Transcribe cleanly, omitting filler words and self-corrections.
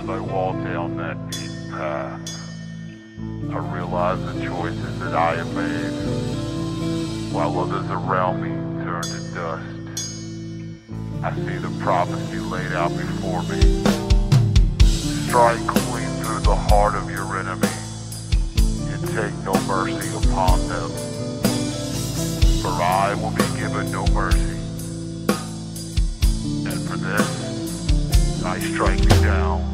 As I walk down that beaten path, I realize the choices that I have made, while others around me turn to dust. I see the prophecy laid out before me. Strike clean through the heart of your enemy, and take no mercy upon them. For I will be given no mercy, and for this I strike you down.